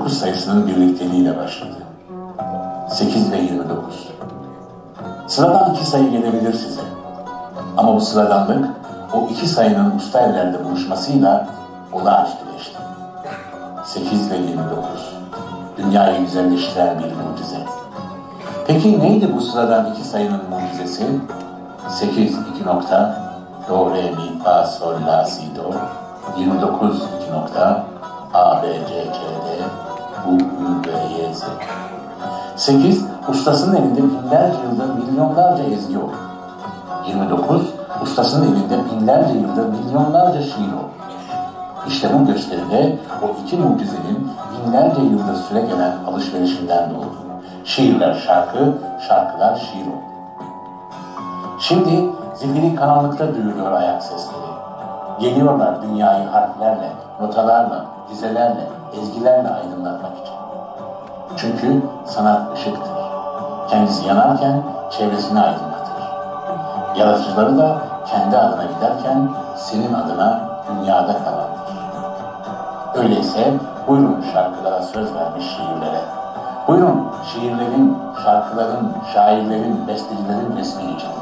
9 sayısının birlikteliğiyle başladı. 8 ve 29. Sıradan iki sayı gelebilir size. Ama bu sıradanlık o iki sayının usta ellerde buluşmasıyla olağanüstüleşti. 8 ve 29. Dünyayı güzelleştiren bir mucize. Peki neydi bu sıradan iki sayının mucizesi? 8 2 nokta, do, re, mi, fa, sol, la, si, do. 29 2 nokta, a, b, c, c, d, u, ü, v, y, z. 8 ustasının elinde binlerce yıldır milyonlarca ezgi oldu. 29 ustasının elinde binlerce yıldır milyonlarca şiir oldu. İşte bu gösteride o iki mucizenin binlerce yıldır süre gelen alışverişinden doğdu. Şiirler şarkı, şarkılar şiir oldu. Şimdi zifiri karanlıkta duyuluyor ayak sesleri. Geliyorlar dünyayı harflerle, notalarla, dizelerle, ezgilerle aydınlatmak için. Çünkü sanat ışıktır. Kendisi yanarken çevresini aydınlatır. Yaratıcıları da kendi adına giderken senin adına dünyada kalandır. Öyleyse buyurun şarkılara söz vermiş şiirlere. Buyurun şiirlerin, şarkıların, şairlerin, bestecilerin resmini çizin.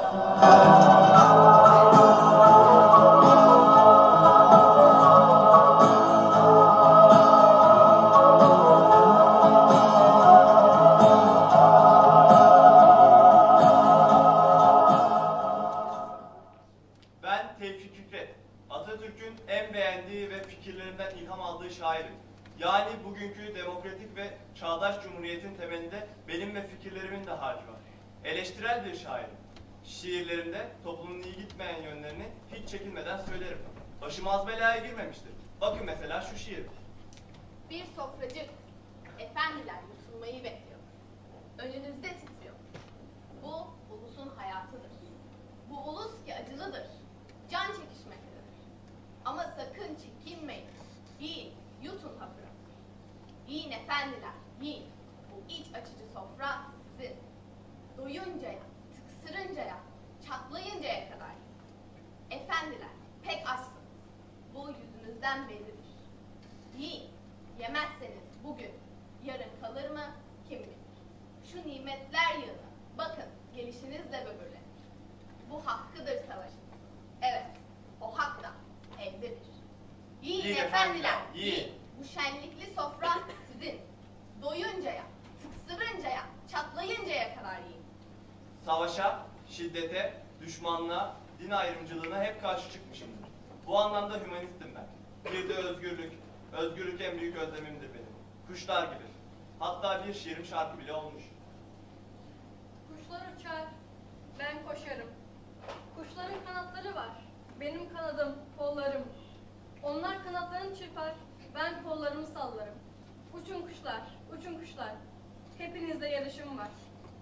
Atatürk'ün en beğendiği ve fikirlerinden ilham aldığı şairim. Yani bugünkü demokratik ve çağdaş cumhuriyetin temelinde benim ve fikirlerimin de harcı var. Eleştirel bir şairim. Şiirlerimde toplumun iyi gitmeyen yönlerini hiç çekinmeden söylerim. Başım az belaya girmemiştir. Bakın mesela şu şiir. Bir sofracı, efendiler yutulmayı bekliyor. Önünüzde titriyor. Bu ulusun hayatıdır. Bu ulus ki acılıdır. Can çekişmektedir. Ama sakın çekinmeyin. Yiyin, yutun hapı. Yiyin efendiler, yiyin. Bu iç açıcı sofra sizin. Doyuncaya, tıksırıncaya, çatlayıncaya kadar. Efendiler, pek açsınız. Bu yüzünüzden bellidir. Yiyin, yemezseniz bugün, yarın kalır mı kim bilir. Şu nimetler yığını, bakın gelişinizle böbürlenir. Bu hakkıdır savaşın. Evet, o hak da evdedir. Yiyin efendiler, yiyin. Bu şenlikli sofra sizin. Doyuncaya, tıksırıncaya, çatlayıncaya kadar yiyin. Savaşa, şiddete, düşmanlığa, din ayrımcılığına hep karşı çıkmışımdır. Bu anlamda hümanistim ben. Bir de özgürlük. Özgürlük en büyük özlemimdir benim. Kuşlar gibi. Hatta bir şiirim şarkı bile olmuş. Kuşlar uçar, ben koşarım. Kuşların kanatları var. Benim kanadım, kollarım. Onlar kanatlarını çırpar, ben kollarımı sallarım. Uçun kuşlar, uçun kuşlar. Hepinizle yarışım var.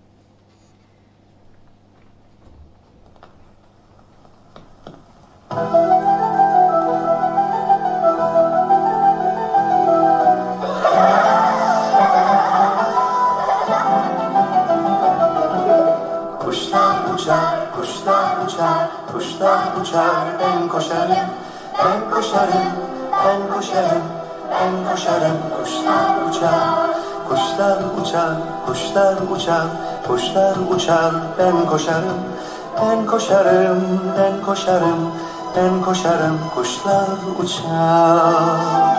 Kuşlar uçar, kuşlar uçar, kuşlar uçar, ben koşarım, ben koşarım, ben koşarım, ben koşarım. Kuşlar uçar, kuşlar uçar, kuşlar uçar, kuşlar uçar, ben koşarım, ben koşarım, ben koşarım, ben koşarım. Kuşlar uçar.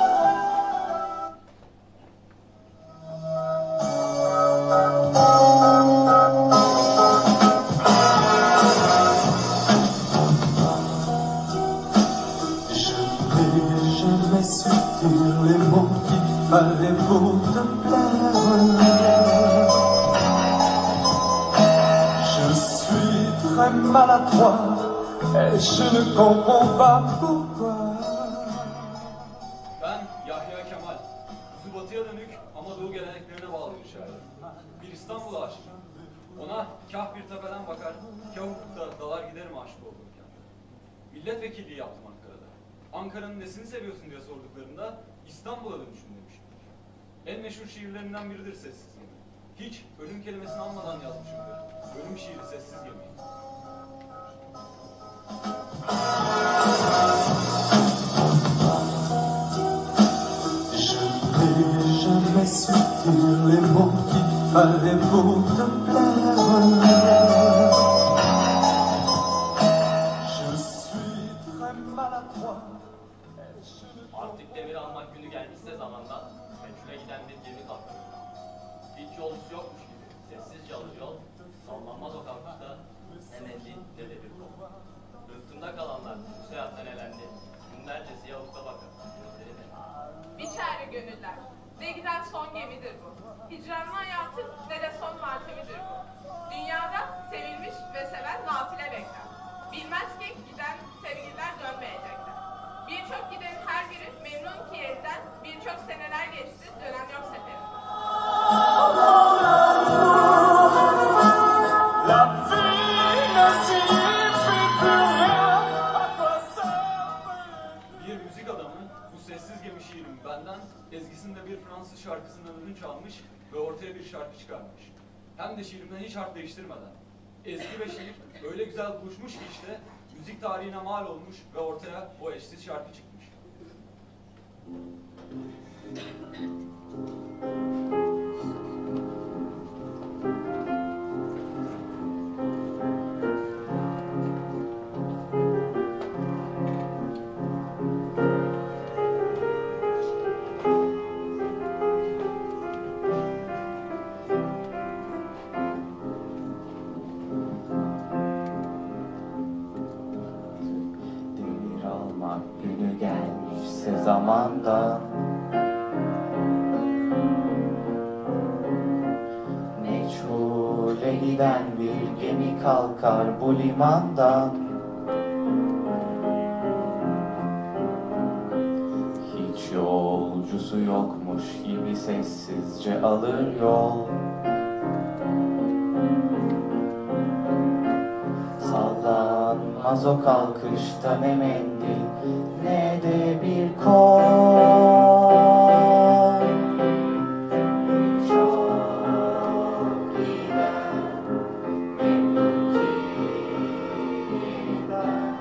Ben Yahya Kemal. Yüzü batıya dönük ama doğu geleneklerine bağlı bir şair. Bir İstanbul aşığı. Ona kah bir tepeden bakar, kah ufukta dalar giderim aşık olurken. Milletvekilliği yaptım Ankara'da. Ankara'nın nesini seviyorsun diye sorduklarında İstanbul'a dönüşüm demişimdir. En meşhur şiirlerinden biridir Sessiz Gemi. Hiç ölüm kelimesini almadan yazmışımdır. Ölüm şiiri Sessiz Gemi. Je très subtils les mots qu'il fallait pour te plaire. Je suis très maladroit. Artık demir almak günü gelmişse zamandan, meçhule giden bir gemi kalkıyor. Hiç yolcusu yokmuş gibi, sessizce alır yol, sallanmaz o kalkışta, ne mendil ne de bir kol. Rıhtımda kalanlar bu seyahatten elendi, günlerce siyah ufka bakar, gözleri de. Biçerli gönüller, ne giden son gemidir bu. Hicranlı hayatın ne de son matemidir bu. Dünyada sevilmiş ve seven nafile bekler. Bilmez ki giden sevgililer dönmeyecekler. Birçok gidenin her biri memnun ki elden, birçok seneler geçti, dönem yok seferin. Bir müzik adamı bu sessiz gemi şiirim benden ezgisinde bir Fransız şarkısından ödünç almış ve ortaya bir şarkı çıkarmış. Hem de şiirimden hiç harf değiştirmeden. Ezgi ve şiir öyle güzel buluşmuş ki işte müzik tarihine mal olmuş ve ortaya o eşsiz şarkı çıkmış. Demir almak günü gelmişse zamandan, meçhule giden bir gemi kalkar bu limandan. Hiç yolcusu yokmuş gibi sessizce alır yol, sallanmaz o kalkışta ne mendil ne de bir kol. Çok giden, memnun ki giden.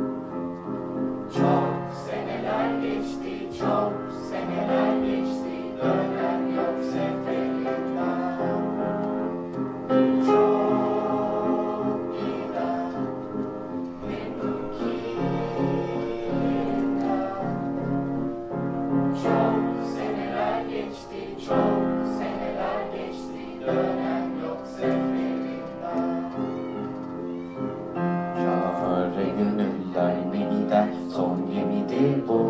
Çok seneler geçti, çok seneler geçti, dönen yok seferinden. Çok giden, memnun ki giden. Çok seneler geçti, çok seneler geçti, dönen yok seferinden. Çare gönüller ne giden son gemidir bu.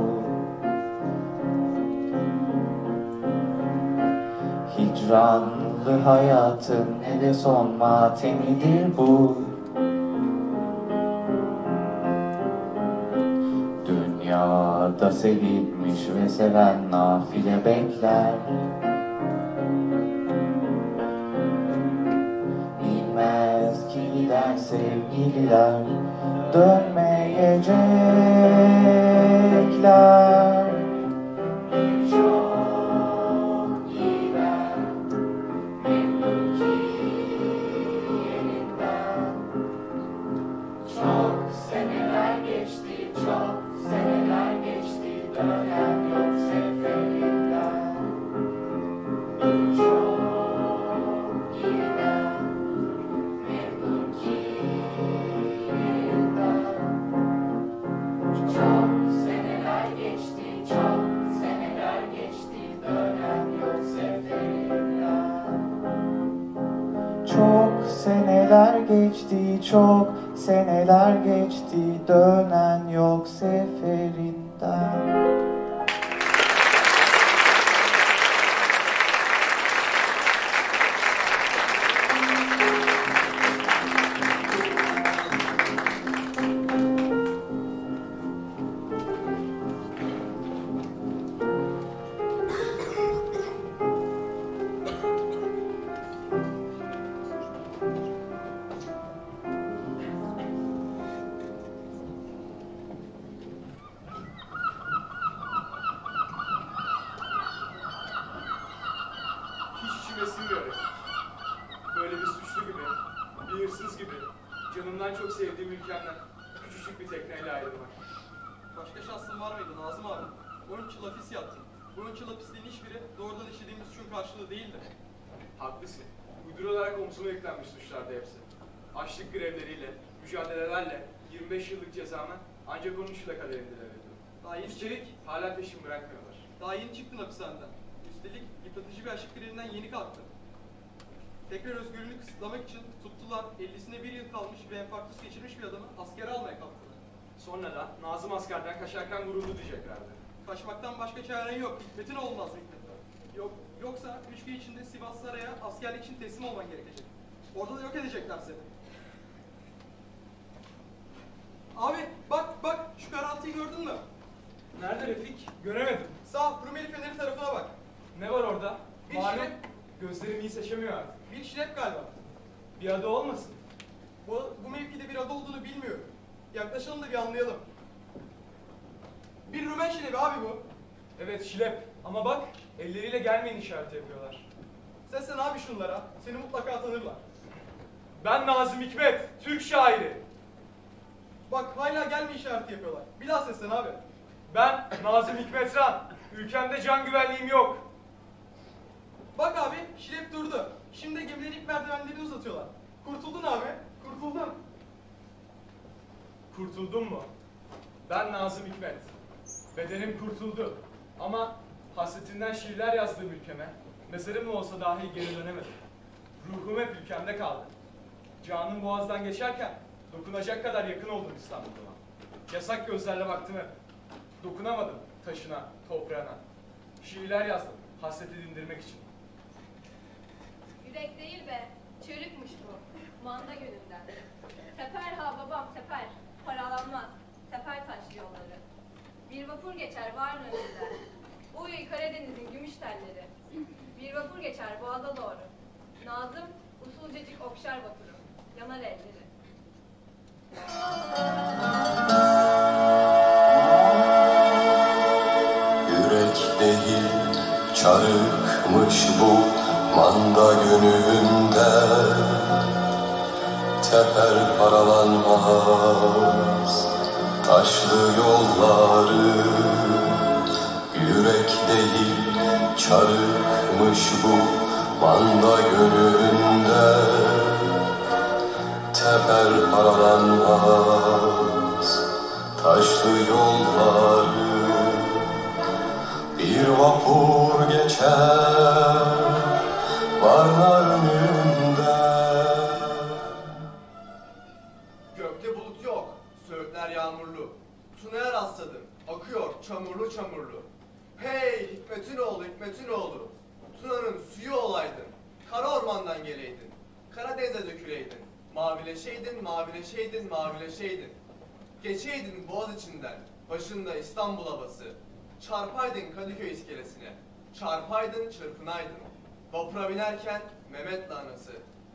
Hicranlı hayatın ne de son matemidir bu. Dünyada sevilmiş ve seven nafile bekler. Bilmez ki giden sevgililer dönmeyecekler. Çok giden, memnun ki yerinden. Çok seneler geçti, çok seneler geçti, dönen yok seferinden. Çok giden, memnun ki yerinden. Çok seneler geçti, çok seneler geçti, dönen yok seferinden. Çok seneler geçti, çok seneler geçti, dönen yok seferinden. Hiç içime sinmiyor. Böyle bir suçlu gibi, bir hırsız gibi, canımdan çok sevdiğim ülkemden küçücük bir tekneyle ayrılmak. Başka şansın var mıydı Nazım abi? 13 yıl hapis yattın. Bu 13 yıl hapisliğin hiçbiri doğrudan işlediğimiz suçun karşılığı değildi. Haklısın. Uydurularak omzuma yüklenmiş suçlardı hepsi. Açlık grevleriyle, mücadelelerle 25 yıllık cezamı ancak onun için kader indirebildim. Üstelik hala peşimi bırakmıyorlar. Daha yeni çıktın hapishaneden. Üstelik yıpratıcı bir açlık grevinden yeni kalktın. Tekrar özgürlüğünü kısıtlamak için tuttular, 50'sine bir yıl kalmış ve enfarktüs geçirmiş bir adamı askere almaya kalktılar. Sonra da Nazım askerden kaçarken gururlu diyeceklerdi. Kaçmaktan başka çaren yok. Hikmetin olmaz Hikmet. Yoksa 3 gün içinde Sivas Saray'a askerlik için teslim olman gerekecek. Orada da yok edecekler seni. Abi bak şu karaltıyı gördün mü? Nerede Refik? Göremedim. Sağ Rumeli Feneri tarafına bak. Ne var orada? Bir Malum şirek. gözlerim iyi seçemiyor artık. Bir şirek galiba. Bir adı olmasın? Bu mevkide bir adı olduğunu bilmiyorum. Yaklaşalım da bir anlayalım. Bir Rumen şilebi abi bu. Evet şilep. Ama bak elleriyle gelmeyin işareti yapıyorlar. Seslen abi şunlara. Seni mutlaka tanırlar. Ben Nazım Hikmet, Türk şairi. Bak hala gelme işareti yapıyorlar. Bir daha seslen abi. Ben Nazım Hikmet Ran. Ülkemde can güvenliğim yok. Bak abi şilep durdu. Şimdi gemilerin ilk merdivenlerini uzatıyorlar. Kurtuldun abi. Kurtuldun. Kurtuldum mu? Ben Nazım Hikmet. Bedenim kurtuldu. Ama hasretinden şiirler yazdığım ülkeme, mezarım olsa dahi geri dönemedim. Ruhum hep ülkemde kaldı. Canım boğazdan geçerken dokunacak kadar yakın oldum İstanbul'uma. Yasak gözlerle baktım hep. Dokunamadım taşına, toprağına. Şiirler yazdım, hasreti dindirmek için. Yürek değil be, çığlıkmış bu. Manda gönülden. Sefer ha babam sefer, paralanmaz. Sefer taşlı yolları. Bir vapur geçer varın önünden. Uy Karadeniz'in gümüş telleri. Bir vapur geçer boğaza doğru. Nazım usulcecik okşar vapuru. Yanar elleri. Yürek değil çarıkmış bu manda gününde, teper paralanmaz taşlı yolları. Yürek değil çarıkmış bu manda gününde, teper paralanmaz taşlı yolları. Bir vapur geçer varlar önünde. Gökte bulut yok. Söğütler yağmurlu. Tuna'ya rastladım. Akıyor çamurlu çamurlu. Hey Hikmet'in oğlu Hikmet'in oğlu. Tuna'nın suyu olaydın. Kara ormandan geleydin. Karadeniz'e döküleydin. Mavileşeydin, mavileşeydin, mavileşeydin. Geçeydin boğaz içinden. Başında İstanbul havası. Çarpaydın Kadıköy iskelesine. Çarpaydın çırpınaydın. Vapura binerken Mehmet lanası.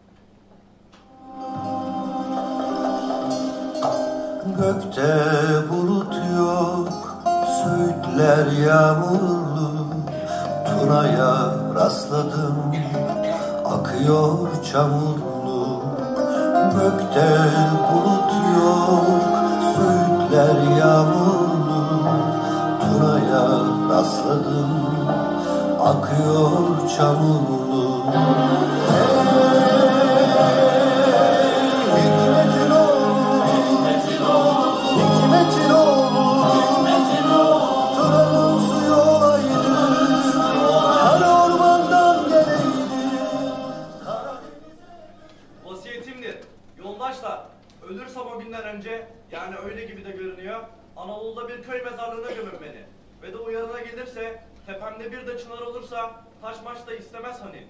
Gökte bulut yok, söğütler yağmurlu. Tuna'ya rastladım, akıyor çamurlu. Gökte bulut yok, söğütler yağmurlu. Tuna'ya rastladım, akıyor çamurlu. Hikmetin oğlu, Hikmetin oğlu, Tuna'nın suyu olaydı, kara ormandan geleydi. Vasiyetimdir. Yoldaşlar, ölürsem o günden önce, yani öyle gibi de görünüyor, Anadolu'da bir köy mezarlığına gömün beni. Ve de uyarına gelirse, tepemde bir de çınar olursa, taş maç da istemez hani.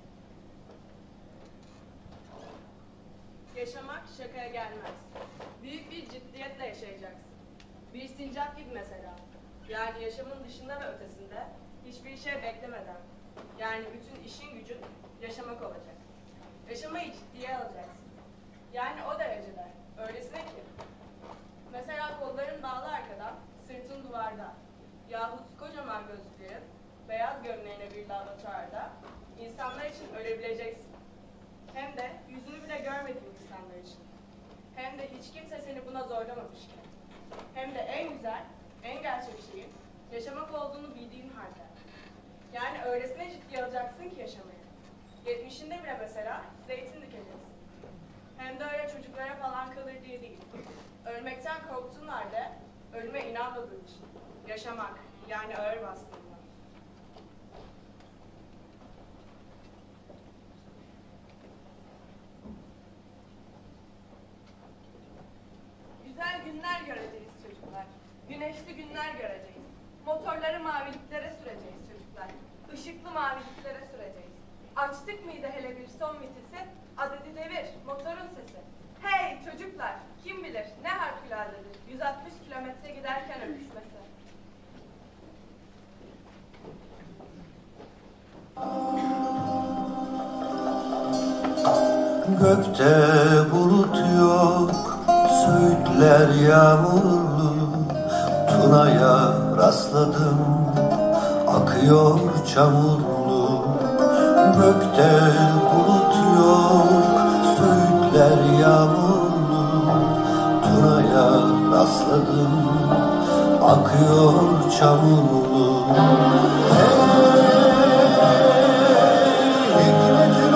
Yaşamak şakaya gelmez. Büyük bir ciddiyetle yaşayacaksın. Bir sincap gibi mesela. Yani yaşamın dışında ve ötesinde hiçbir şey beklemeden. Yani bütün işin gücün yaşamak olacak. Yaşamayı ciddiye alacaksın. Yani o derecede. Öylesine ki. Mesela kolların bağlı arkada, sırtın duvarda. Yahut kocaman gözlüklerin, beyaz gömleğine bir laboratuvarda insanlar için ölebileceksin. Hem de yüzünü bile görmediğin insanlar için. Hem de hiç kimse seni buna zorlamamışken. Hem de en güzel, en gerçek şeyin yaşamak olduğunu bildiğin halde. Yani öylesine ciddiye alacaksın 70'inde bile mesela zeytin dikeceğiz. Hem de öyle çocuklara falan kalır diye değil. Ölmekten korktuğun halde ölüme inanmadığın için. Yaşamak, yani ağır bastığında. Güzel günler göreceğiz çocuklar. Güneşli günler göreceğiz. Motorları maviliklere süreceğiz çocuklar. Işıklı maviliklere süreceğiz. Açtık mıydı hele bir son vitesi, adedi devir, motorun sesi. Hey çocuklar, kim bilir ne harikuladedir 160 kilometre giderken öpüşmesi. Gökte bulut yok, söğütler yağmurlu. Tuna'ya rastladım, akıyor çamurlu. Gökte bulut yok, söğütler yağmurlu. Tuna'ya rastladım, akıyor çamurlu. Hikmetin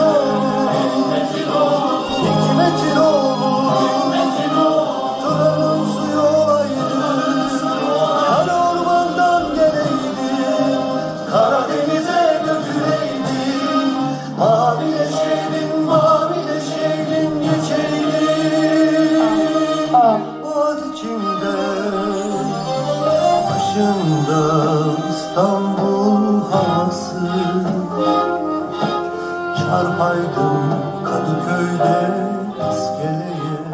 oğlu, Tuna'nın suyu ayrı. Kara ormandan geleydi, Karadeniz'e döküleydi. Mavileşeydin geçeydi. Boğaz içinde, başında İstanbul havası. Çarpaydım Kadıköy'de iskeleye.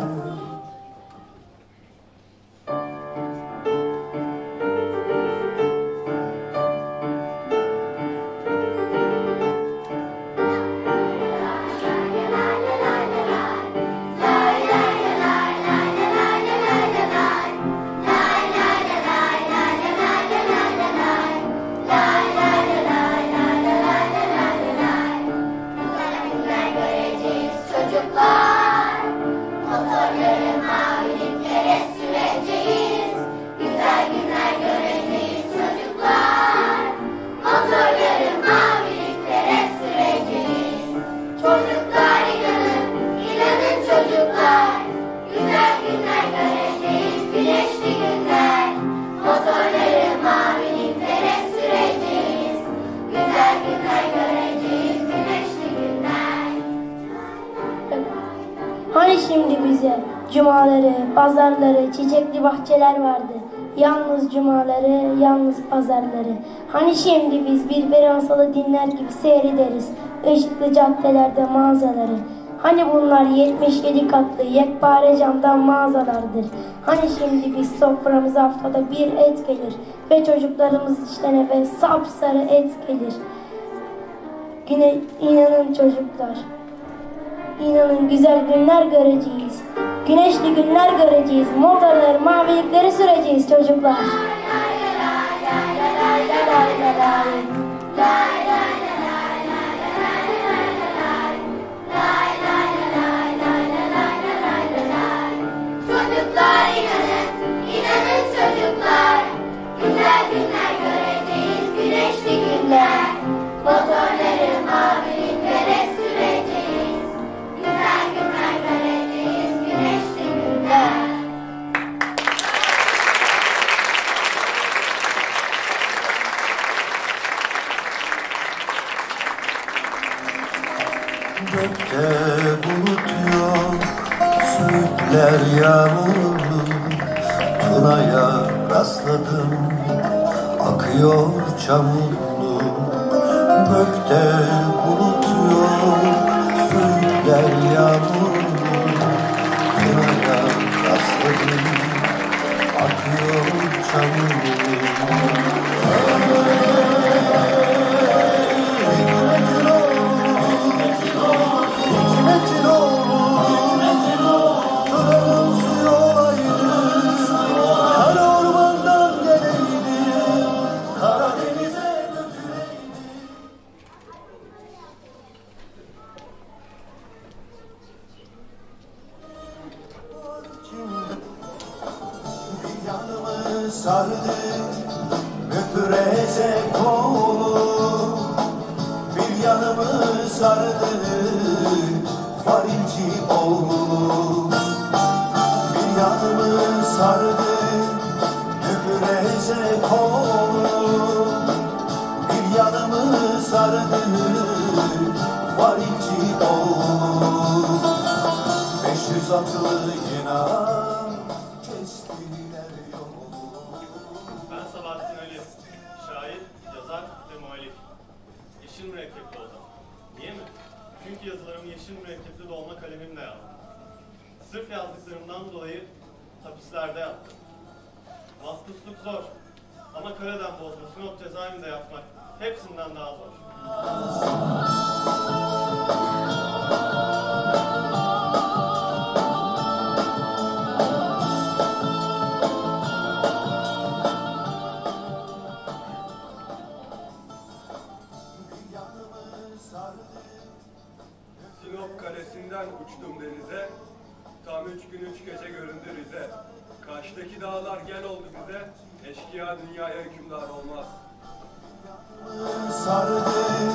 Hani şimdi bize cumaları, pazarları, çiçekli bahçeler vardı. Yalnız cumaları, yalnız pazarları. Hani şimdi biz bir Beransalı dinler gibi seyrederiz ışıklı caddelerde mağazaları. Hani bunlar 77 katlı yekpare camdan mağazalardır. Hani şimdi biz soframıza haftada bir et gelir ve çocuklarımız işten eve sapsarı et gelir. Güne inanın çocuklar. İnanın güzel günler göreceğiz. Güneşli günler göreceğiz. Motorları, mavilikleri süreceğiz çocuklar. Çocuklar inanın çocuklar. Güzel günler göreceğiz, güneşli günler. Motorları maviliklere süreceğiz. Güzel günler göreceğiz, güneşli günler. Gökte bulut yok, söğütler yağmurlu. Tuna'ya rastladım, akıyor çamurlu. Gökte bulut yok, söğütler yağmurlu. Tuna'ya rastladım, akıyor çamurlu. Hikmetin oğlu, Tuna'nın suyu ayrı. Kara ormandan geleydi, Karadeniz'e döküleydi. Bir yanımı sardı, müfreze kolu. Bir yanımı sardı. sardı var inci oğlum. Bir yanımı sardı mübreze kolum. Bir yanımı sardı var inci oğlum. 500 atlı inan kestiler yolu. Ben Sabahattin Ali, şair, yazar ve muhalif. Yeşil mürekkepli o zaman. Niye mi? Çünkü yazılarımı yeşil mürekkepli dolma kalemimle yazdım. Sırf yazdıklarımdan dolayı hapislerde yattım. Mahpusluk zor. Ama köleden bozma, Sinop cezaevinde yatmak hepsinden daha zor. Sinop kalesinden uçtum denize, tam 3 gün 3 gece göründü Rize. Karşıdaki dağlar gel oldu bize, eşkıya dünyaya hükümdar olmaz. Sardı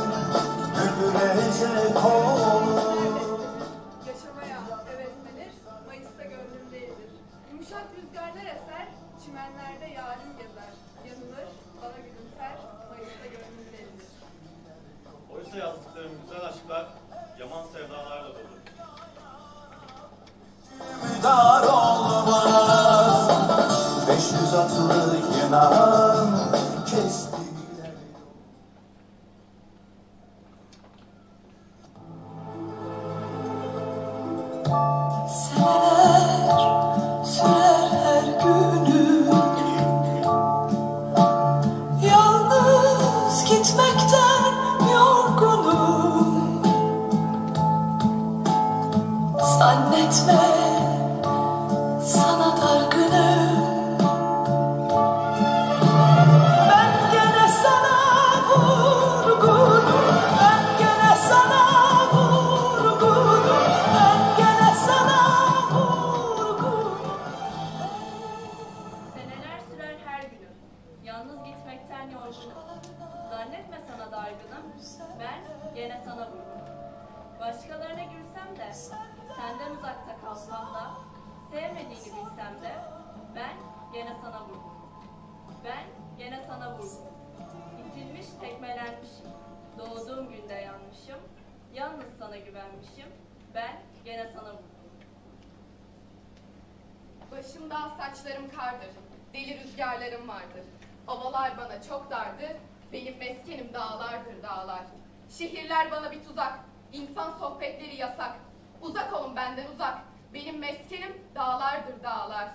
mübreze kolum. Yaşamaya heveslenir, Mayıs'ta gönlüm değildir. Yumuşak rüzgarlar eser, çimenlerde yarim gezer. Yanılır, bana gülümser, Mayıs'ta gönlüm değildir. Oysa yazdıklarım güzel aşklar, yaman sevdalarla dolu. Dar olmaz 500 atlı inan kestiler. Seneler sürer her günüm, yalnız gitmekten yorgunum. Zannetme sana dargınım, ben gene sana vurgunum, ben gene sana vurgunum, ben gene sana vurgunum. Seneler sürer her günüm, yalnız gitmekten yorgunum. Zannetme sana dargınım, ben gene sana vurgunum. Başkalarına gülsem de, senden uzakta kalsam da, sevmediğini bilsem de, ben gene sana vurgunum. Ben gene sana vurgunum. İtilmiş, tekmelenmişim. Doğduğum günde yanmışım, yalnız sana güvenmişim. Ben gene sana vurgunum. Başımda saçlarım kardır, deli rüzgarlarım vardır. Ovalar bana çok dardır, benim meskenim dağlardır dağlar. Şehirler bana bir tuzak, insan sohbetleri yasak. Uzak olun benden uzak, benim meskenim dağlardır dağlar.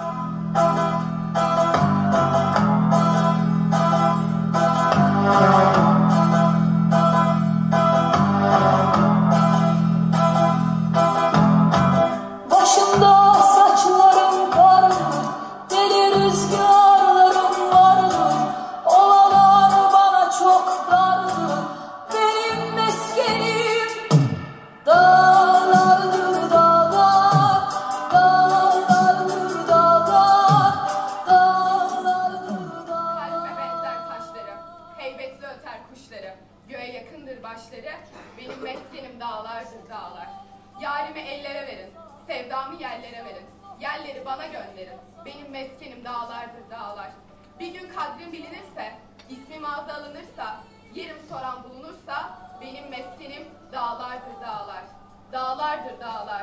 Başımda saçlarım kardır, deli rüzgarlarım vardır. Ovalar bana çok dardır, benim meskenim dağlardır dağlar, dağlardır dağlar, dağlardır dağlar. Kalbime benzer taşları, heybetli öter kuşları. Göğe yakındır başları, benim meskenim dağlardır dağlar. Yarimi ellere verin, sevdamı yerlere verin. Yerleri bana gönderin, benim meskenim dağlardır dağlar. Bir gün kadrim bilinirse, ismim ağza alınırsa, yerim soran bulunursa, benim meskenim dağlardır dağlar. Dağlardır dağlar.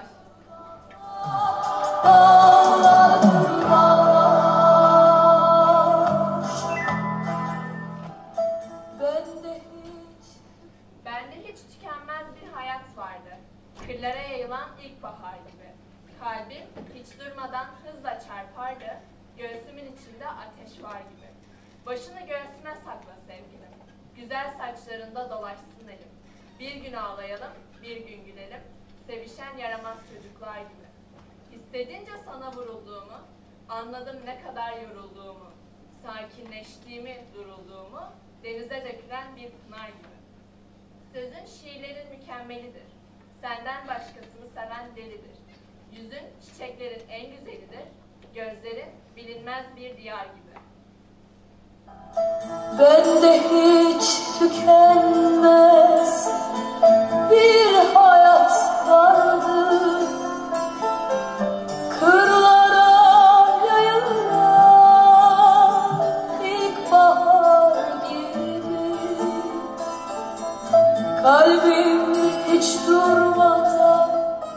Dağlardır dağlar. Bende hiç tükenmez bir hayat vardı. Kırlara yayılan ilkbahar gibi. Kalbim hiç durmadan hızla çarpardı. Göğsümün içinde ateş var gibi. Başını göğsüme sakla sevgilim. Güzel saçlarında dolaşsın elim. Bir gün ağlayalım, bir gün gülelim. Sevişen yaramaz çocuklar gibi. Hissedince sana vurulduğumu, anladım ne kadar yorulduğumu. Sakinleştiğimi, durulduğumu, denize dökülen bir pınar gibi. Sözün şiirlerin mükemmelidir. Senden başkasını seven delidir. Yüzün çiçeklerin en güzelidir. Gözlerin bilinmez bir diyar gibi. Bende hiç tükenmez kalbim hiç durmadan.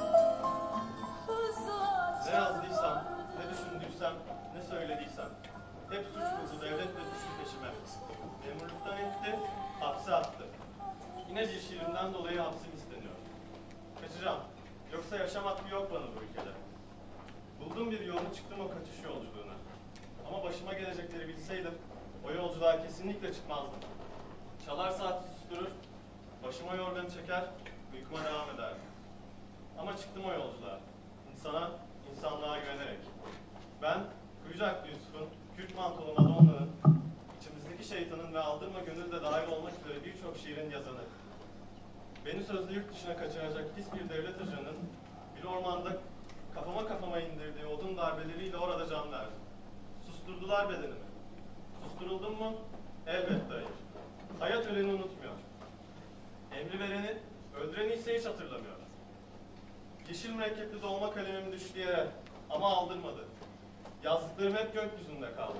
Ne yazdıysam, ne düşündüysem, ne söylediysem hep suç buldu devlet ve suçlu peşime. Memurluktan etti, hapse attı. Yine bir şiirimden dolayı hapsim isteniyor. Kaçacağım. Yoksa yaşam hakkı yok bana bu ülkede. Buldum bir yolunu, çıktım o kaçış yolculuğuna. Ama başıma gelecekleri bilseydim, o yolculuğa kesinlikle çıkmazdım. Çalar saati susturur, başıma yorganı çeker, uykuma devam ederdim. Ama çıktım o yolculuğa. İnsanlığa güvenerek. Ben, Kuyucaklı Yusuf'un, Kürt mantolu Madonna'nın, içimizdeki şeytanın ve Aldırma Gönül de dahil olmak üzere birçok şiirin yazanı. Beni sözde yurt dışına kaçıracak pis bir devlet ajanının bir ormanda kafama indirdiği odun darbeleriyle orada can verdim. Susturdular bedenimi. Susturuldum mu? Elbette hayır. Hayat öleni unutmuyor. Emri vereni, öldüreni ise hiç hatırlamıyor. Yeşil mürekkepli dolma kalemim düştü yere ama aldırmadı. Yazdıklarım hep gökyüzünde kaldı.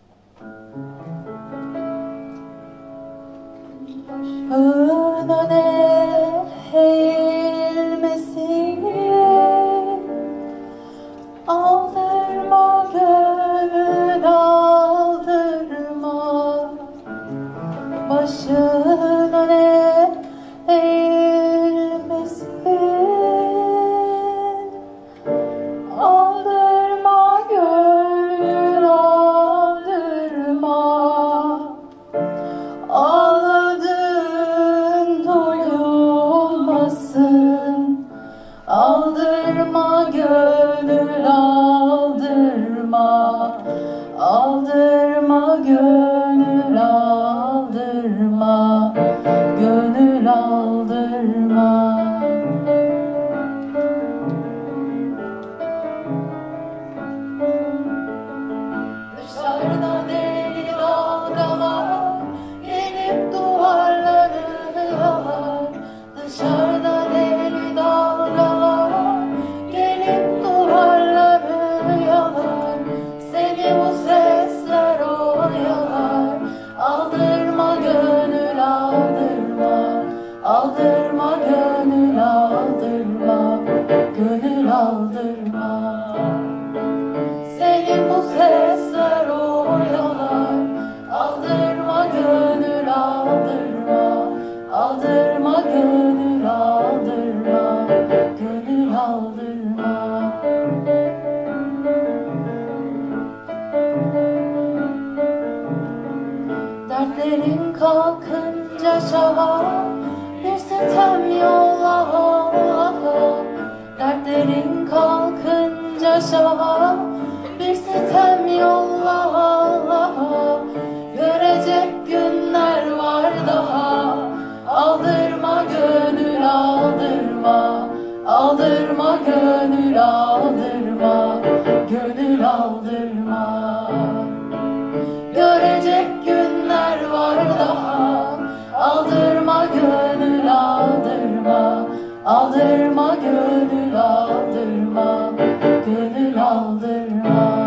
Önüne eğilmesin, aldırma gönül aldırma, başın öne eğilmesin, aldırma gönül aldırma. Ağladın doyulmasın, aldırma gönül aldırma, aldırma gönül aldırma, gönül aldırma. Dışarıda deli dalgalar gelip duvarları yalar. Dışarıda deli dalgalar gelip duvarları yalar. Seni bu sesler oyalar. Aldırma gönül aldırma, aldırma gönül aldırma, gönül aldırma. Seni bu sesler oyalar. Aldırma gönül aldırma, aldırma gönül aldırma, gönül aldırma. Dertlerin kalkınca şaha bir sitem yolla. Dertlerin kalkınca şaha bir sitem yolla. Görecek günler var daha. Aldırma gönül aldırma, aldırma gönül aldırma, gönül aldırma. Görecek günler var daha. Aldırma gönül aldırma, aldırma gönül aldırma, gönül aldırma.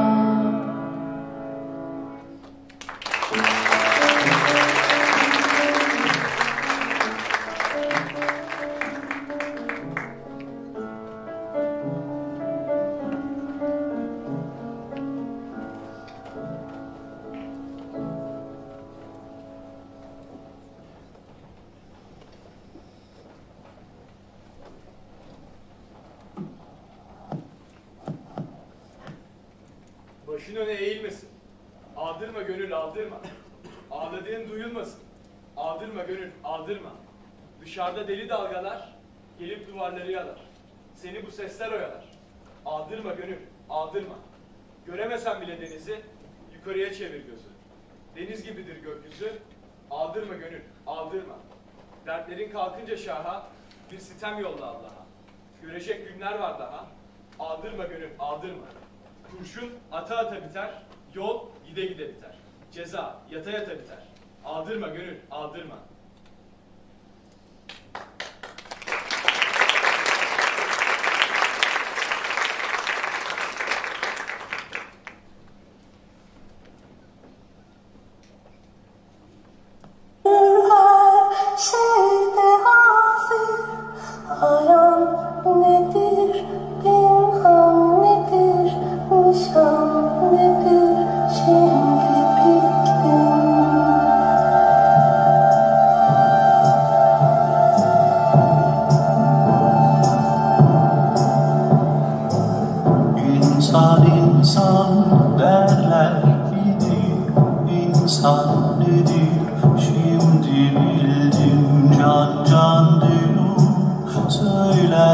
Başın öne eğilmesin. Aldırma gönül aldırma. Ağladığın duyulmasın. Aldırma gönül aldırma. Dışarıda deli dalgalar gelip duvarları yalar. Seni bu sesler oyalar. Aldırma gönül aldırma. Göremesen bile denizi yukarıya çevir gözü. Deniz gibidir gökyüzü. Aldırma gönül aldırma. Dertlerin kalkınca şaha bir sitem yolla Allah'a. Görecek günler var daha. Aldırma gönül aldırma. Kurşun ata ata biter, yol gide gide biter. Ceza yata yata biter. Aldırma gönül, aldırma. Her şeyde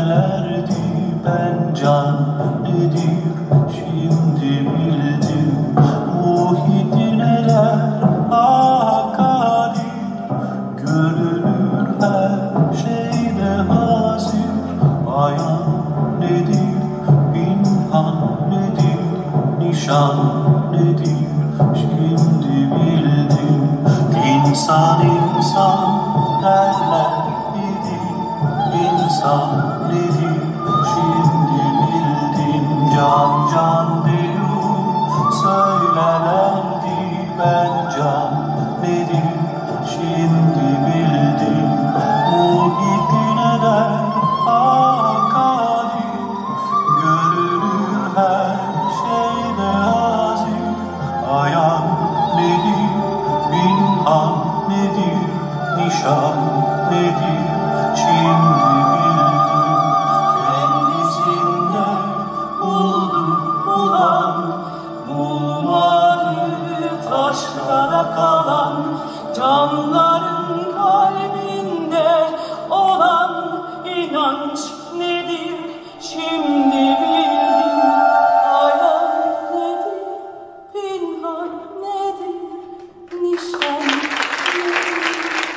söylerlerdi ben can nedir şimdi bildim. Muhittin eler akadir, görülür her şeyde hazır. Ayan nedir, pinhan nedir, nişan nedir şimdi bildim. İnsan insan derler idi, insan nedir şimdi bildim. Can can diyor söylerlerdi ben can nedir şimdi bildim. Muhittin eder akadir, görülür her şeyde hazır. Ayan nedir, pinhan nedir, nişan nedir şimdi bildim. Kendisinde buldu bulan, bulmadı taşlara kalan. Canların kalbinde olan inanç nedir şimdi bildim. Ayan nedir, pinhan nedir, nişan nedir.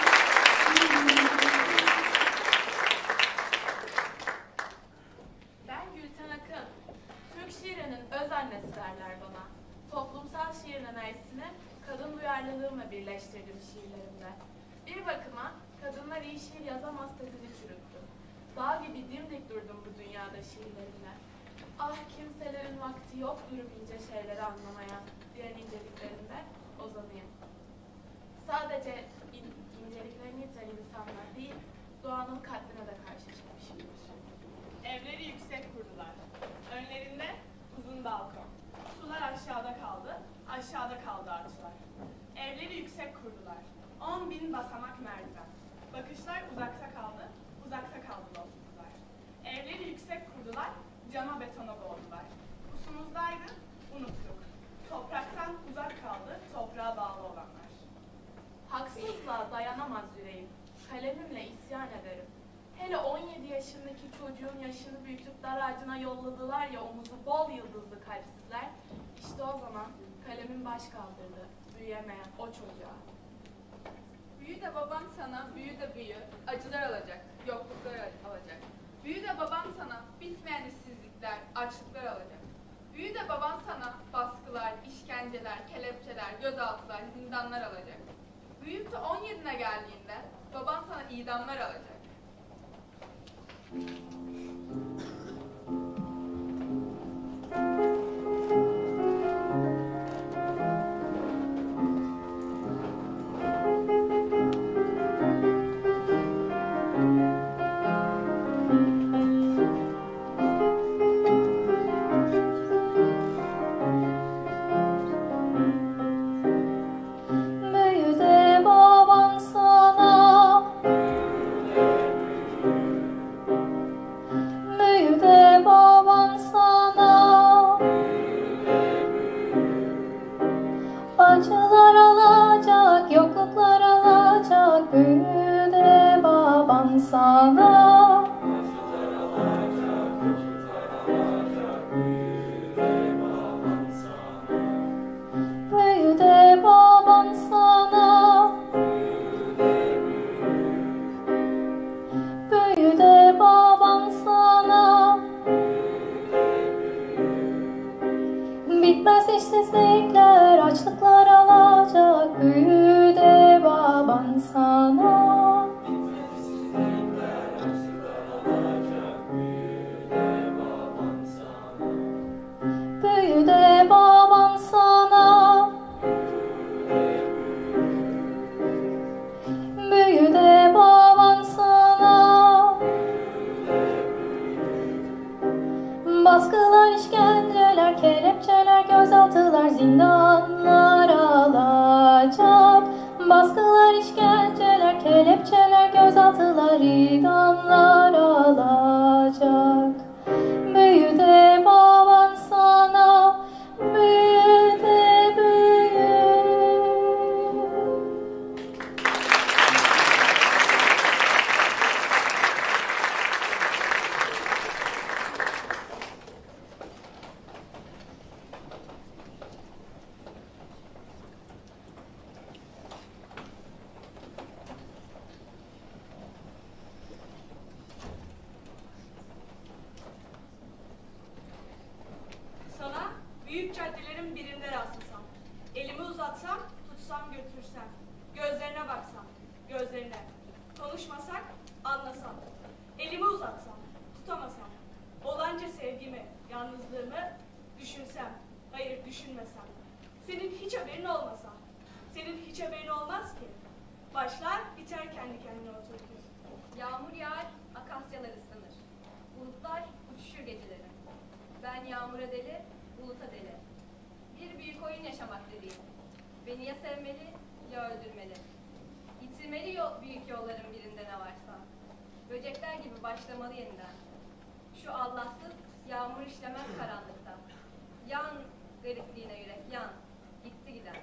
Ben Gülten Akın. Türk şiirinin öz annesi derler bana. Toplumsal şiirin enerjisini kadın duyarlılığımla birleştirdim şiirlerimde. Bir bakıma kadınlar iyi şiir yazamaz tezini çürüttüm. Dağ gibi dimdik durdum bu dünyada şiirlerimle. Ah kimselerin vakti yok durup ince şeyleri anlamaya diyen inceliklerinde ozanıyım. Sadece inceliklerini yitiren insanlar değil, doğanın katline de karşı çıkmışımdır. Evleri yüksek kurdular. Önlerinde uzun balkon. Sular aşağıda kaldı, aşağıda kaldı ağaçlar. Evleri yüksek kurdular. 10.000 basamak merdiven. Bakışlar uzakta kaldı, uzakta kaldı dostluklar. Evleri yüksek kurdular, cama betona boğdular. Pusumuzdaydı, unuttuk. Topraktan uzak kaldı, toprağa bağlı olanlar. Haksızlığa dayanamaz yüreğim. Kalemimle isyan ederim. Hele 17 yaşındaki çocuğun yaşını büyütüp dar ağacına yolladılar ya omuzu bol yıldızlı kalpsizler. İşte o zaman kalemim baş kaldırdı, büyüyemeyen o çocuğa. Büyü de babam sana, büyü de büyü, acılar alacak, yokluklar alacak. Büyü de babam sana, bitmeyen işsizlikler, açlıklar alacak. Büyü de babam sana, baskılar, işkenceler, kelepçeler, gözaltılar, zindanlar alacak. Büyüyüp de 17'ine geldiğinde baban sana idamlar alacak. Büyüde baban sana, büyüde baban sana, acılar alacak, yokluklar alacak. Büyüde baban sana, büyüde baban sana, büyüde baban sana. Bitmez işsizlikler, açlıklar alacak. Büyüde baban sana, büyüde baban sana, büyüde baban sana. Baskılar, işkenceler, kelepçeler, gözaltılar, zindanlar alacak. Baskılar, işkenceler, kelepçeler, gözaltılar, idamlar alacak. Büyüde baban sana, büyüde büyü. Ben yağmura deli, buluta deli. Bir büyük oyun yaşamak dediğim. Beni ya sevmeli ya öldürmeli. Yitirmeli büyük yolların birinde ne varsa. Böcekler gibi başlamalı yeniden. Şu Allahsız yağmur işlemez karanlıkta. Yan garipliğine yürek, yan. Gitti giden.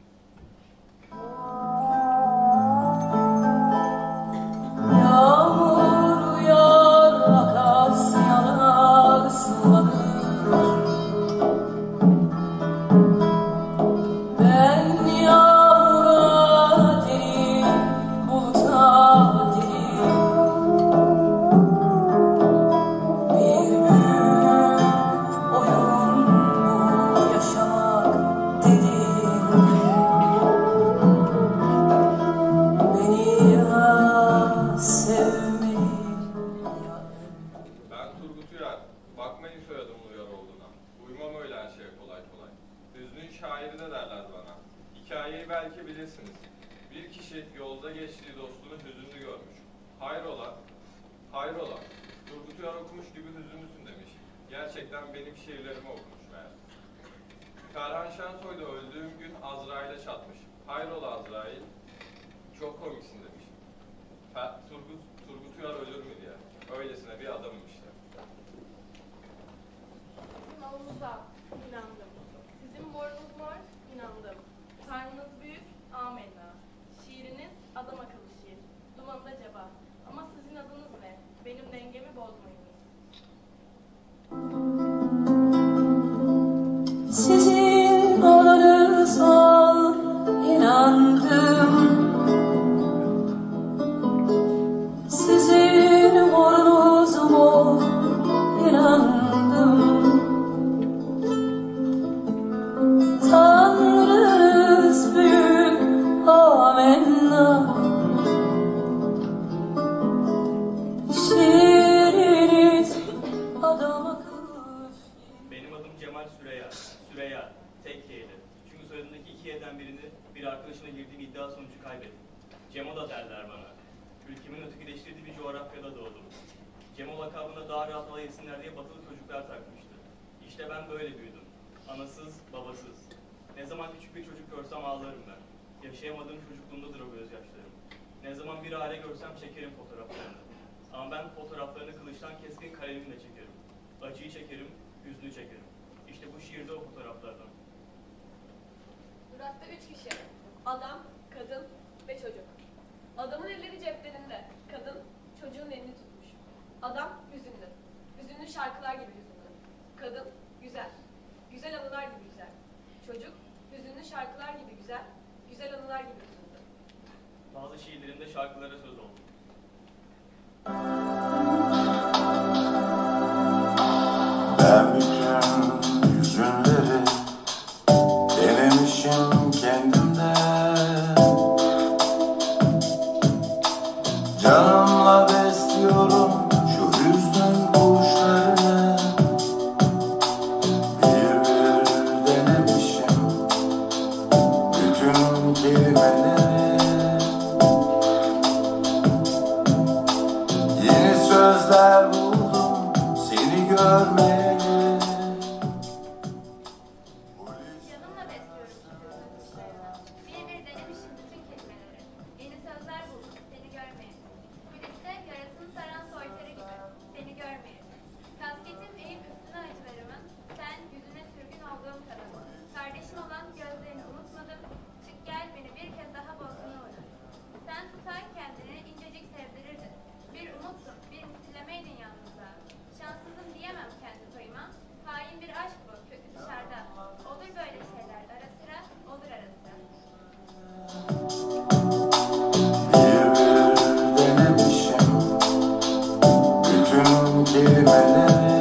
Yağmur yağar, akasyalar ıslanır. Ben yağmura derim, buluta derim. Bir büyük oyun bu yaşamak dedim. Beni ya sevmeli. Ben Turgut Uyar. Bakmayın soyadımın Uyar olduğuna. Uymam öyle her şeye kolay kolay. Hüznün şairi de derler bana. Hikayeyi belki bilirsiniz. Bir kişi yolda geçtiği dostunu hüzünlü görmüş. Hayrola, hayrola. Turgut Uyar okumuş gibi hüzünlüsün demiş. Gerçekten benim şiirlerimi okumuş meğer. Ferhan Şensoy da öldüğüm gün Azrail'e çatmış. Hayrola Azrail, çok komiksin demiş. Turgut Uyar ölür mü diye. Öylesine bir adamım işte. Sizin avınıza inandım. Sizin borunuz var, inandım. Tanrınız büyük, amenna. Şiiriniz adam akıllı şiir. Dumanında ceba. Ama sizin adınız ne? Benim dengemi bozmayınız. Sizin olanız var, inandım. Sizin borunuz mu, inandım. Tanrınız büyük, amenna. Şiiriniz adam akıllı. Benim adım Cemal Süreyya. Süreyya, tek Y'li. Çünkü soyadımdaki iki Y'den birini bir arkadaşına girdiğim iddia sonucu kaybettim. Cemo da derler bana. Ülkemin ötekileştirdiği bir coğrafyada doğdum. Cemo lakabına daha rahat alay etsinler diye batılı çocuklar takmıştı. İşte ben böyle büyüdüm. Anasız, babasız. Ne zaman küçük bir çocuk görsem ağlarım ben. Yaşayamadığım çocukluğumdadır o gözyaşlarım. Ne zaman bir aile görsem çekerim fotoğraflarını. Ama ben fotoğraflarını kılıçtan keskin kalemimle çekerim. Acıyı çekerim, hüznü çekerim. İşte bu şiirde o fotoğraflardan. Durakta 3 kişi. Adam, kadın ve çocuk. Adamın elleri ceplerinde. Kadın çocuğun elini tutmuş. Adam hüzünlü. Hüzünlü şarkılar gibi hüzünlü. Kadın güzel. Güzel anılar gibi güzel. Çocuk hüzünlü şarkılar gibi güzel. Güzel anılar gibi hüzünlü. Bazı şiirlerimde şarkılara söz oldu. Ben bütün hüzünleri denemişim kendimde. Canımla besliyorum şu hüznün kuşlarını. Bir bir denemişim bütün kelimeleri. Yeni sözler buldum seni görmeye. Canımla besliyorum hüznün kuşlarını. Bir bir denemişim bütün kelimeleri. Yeni sözler buldum seni görmeye. Kuliste yarasını saran soytarı gibi seni görmeye. Kasketim eğip üstüne acılarımın, sen yüzüne sürgün olduğum kadın. Kardeşim olan gözlerini unutmadım. Çık gel beni bir kez daha bozguna uğra. Sen tutar kendini incecik sevdirirdin. Bir umuttun, bir misillemeydin yalnızlığa. Şanssızım diyemem kendi payıma. Hain bir aşk bu, kökü dışarıda. Olur böyle şeyler ara sıra, olur ara sıra. Bir bir denemişim bütün kelimeleri.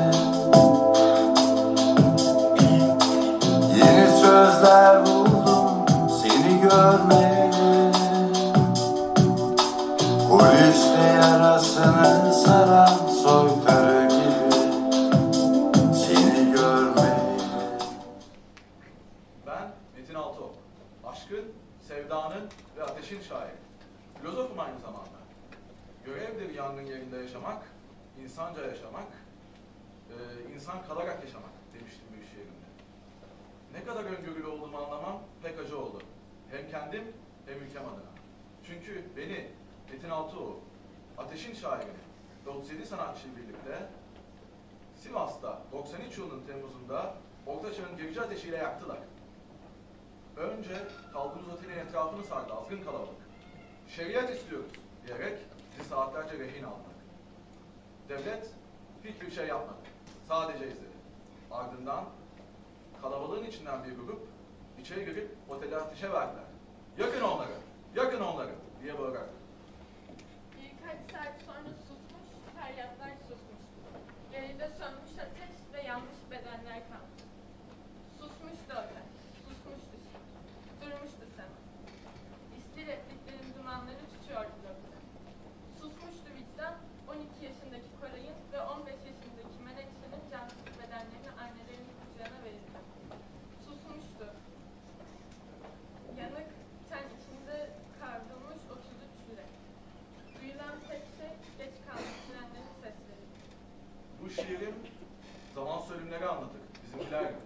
Yeni sözler buldum seni görmeye. Kuliste yarasını saran soytarı gibi seni görmeye. Ben Metin Altıok. Aşkın, sevdanın ve ateşin şairi. Filozofum aynı zamanda. Görevdir yangın yerinde yaşamak, insanca yaşamak, insan kalarak yaşamak demiştim bir şiirimde. Ne kadar öngörülü olduğumu anlamam pek acı oldu. Hem kendim hem ülkem adına. Çünkü beni Metin Altıoğlu, Ateşin şairini ve 37 sanatçıyla birlikte Sivas'ta 93 yılının Temmuz'unda Ortaçağ'ın gerici ateşiyle yaktılar. Önce kaldığımız otelin etrafını sardı azgın kalabalık. Şeriat istiyoruz diyerek bizi saatlerce rehin aldılar. Devlet hiçbir şey yapmadı. Sadece izledi. Ardından kalabalığın içinden bir grup içeri girip oteli ateşe verdiler. Yakın onları, yakın onları diye bağırarak. Birkaç saat sonra susmuş, feryatlar susmuş. Geride sönmüş ateş ve yanmış bedenler kaldı. Susmuştu otel, susmuştu şimdi. Durmuştu sema. İsli repliklerin dumanları tutuyordu gökte. Susmuştu vicdan, 12 yaşındaki Koray'ın ve 15 yaşındaki Menekşe'nin cansız bedenlerini annelerinin kucağına verildi. Susmuştu. Yanık, ten içinde kavrulmuş 33 yürek. Duyulan tek şey geç kalmış trenlerin sesleri. Bu şiirim zaman sölümleri anlatır, bizimkiler gibi.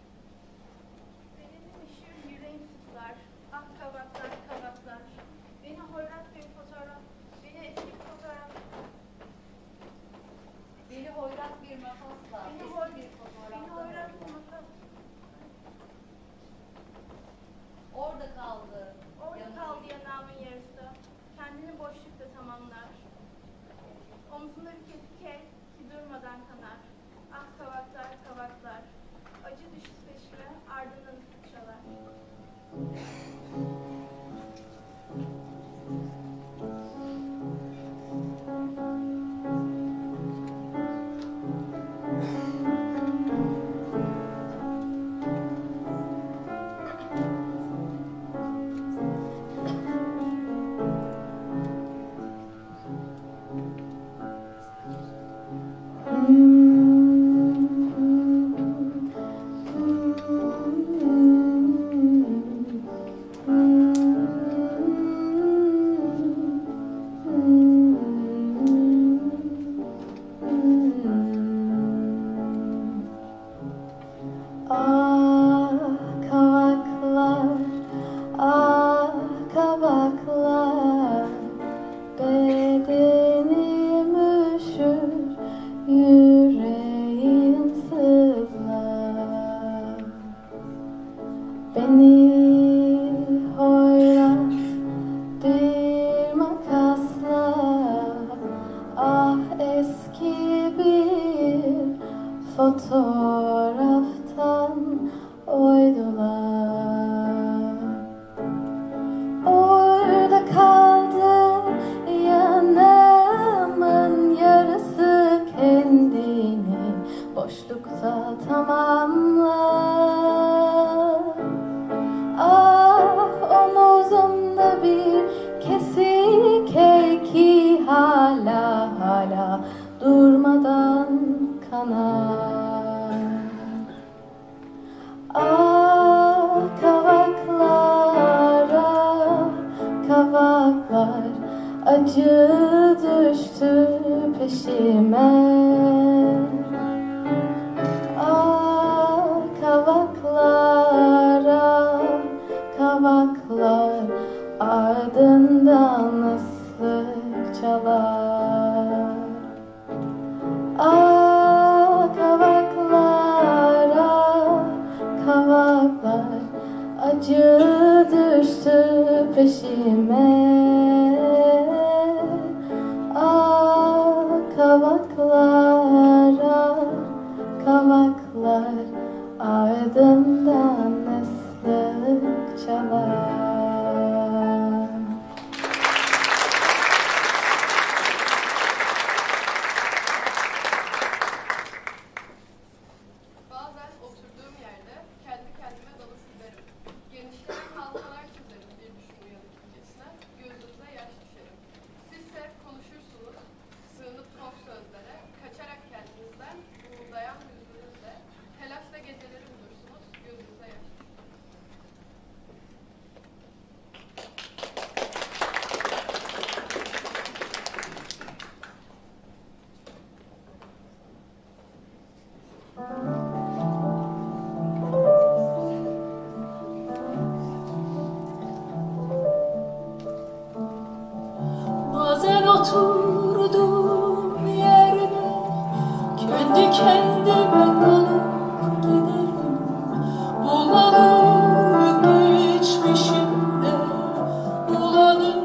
Benim üşür yüreğim tutular, ah kavaklar kavaklar. Beni hoyrat bir fotoğraf, beni eski fotoğraf. Beni hoyrat bir makasla, eski bir fotoğraftan. Beni hoyrat bir makas. Orada kaldı. Orada kaldı yanağımın yarısı. Kendini boşlukta tamamlar. Omzunda bir kesik el ki durmadan kanar. Ah kavaklar kavaklar. Acı düştü peşime ardından ıslık çalar. Kavaklar kendime dalıp giderim. Bulanık geçmişimde bulanık.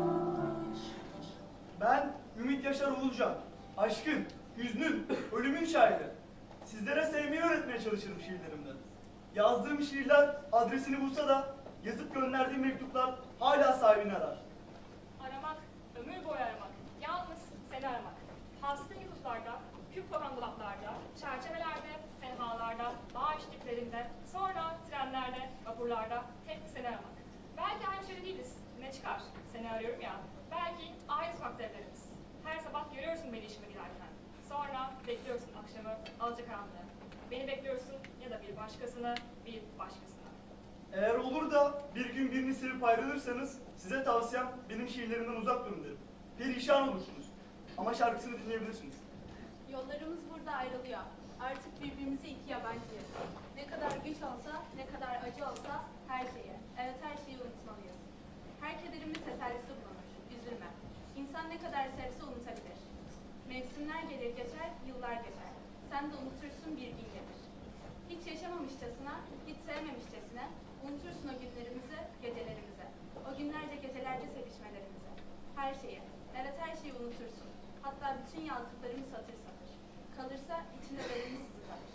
Ben Ümit Yaşar Uğurcan. Aşkın, hüznün, ölümün şairi. Sizlere sevmeyi öğretmeye çalışırım şiirlerimde. Yazdığım şiirler adresini bulsa da yazıp gönderdiğim mektuplar hala sahibini arar. Aramak, ömür boyu aramak, yalnız seni aramak. Hasta yıldızlarda, küp kokan dolaplarda, çerçevelerde, tenhalarda, bağ içliklerinde, sonra trenlerde, vapurlarda hep seni aramak. Belki aynı şey değiliz, ne çıkar? Seni arıyorum ya, belki aynı sokakta evlerimiz. Her sabah görüyorsun beni işime giderken. Sonra bekliyorsun akşamı, alacakaranlığı. Beni bekliyorsun ya da bir başkasını, bir başkasına. Eğer olur da bir gün birini sevip ayrılırsanız size tavsiyem benim şiirlerimden uzak durun derim. Perişan olursunuz. Ama şarkısını dinleyebilirsiniz. Yollarımız burada ayrılıyor. Artık birbirimize iki yabancıyız. Ne kadar güç olsa, ne kadar acı olsa her şeye, evet her şeyi unutmalıyız. Her kederimin tesellisi bulunur, üzülme. İnsan ne kadar sevse unutabilir. Mevsimler gelir geçer, yıllar geçer. Sen de unutursun bir gün gelir. Hiç yaşamamışçasına, hiç sevmemişçesine unutursun o günlerimizi, gecelerimizi. O günlerce gecelerce sevişmelerimizi. Her şeyi, evet her şeyi unutursun. Hatta bütün yazdıklarımı satır satır. Kalırsa içinde benim sızı kalır.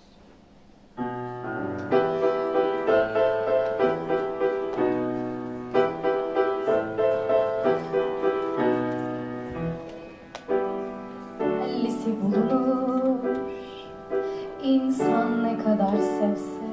Ellisi bulunur, insan ne kadar sevse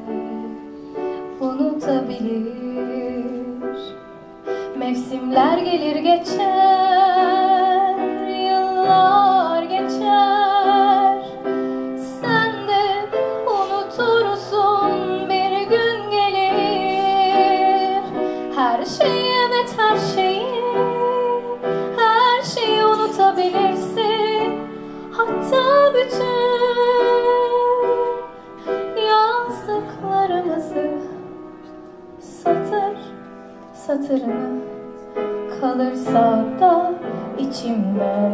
unutabilir. Mevsimler gelir geçer, yıllar geçer. Sen de unutursun bir gün gelir. Her şeyi, evet her şeyi unutabilirsin. Hatta bütün yazdıklarımızı satırını kalırsa da içimde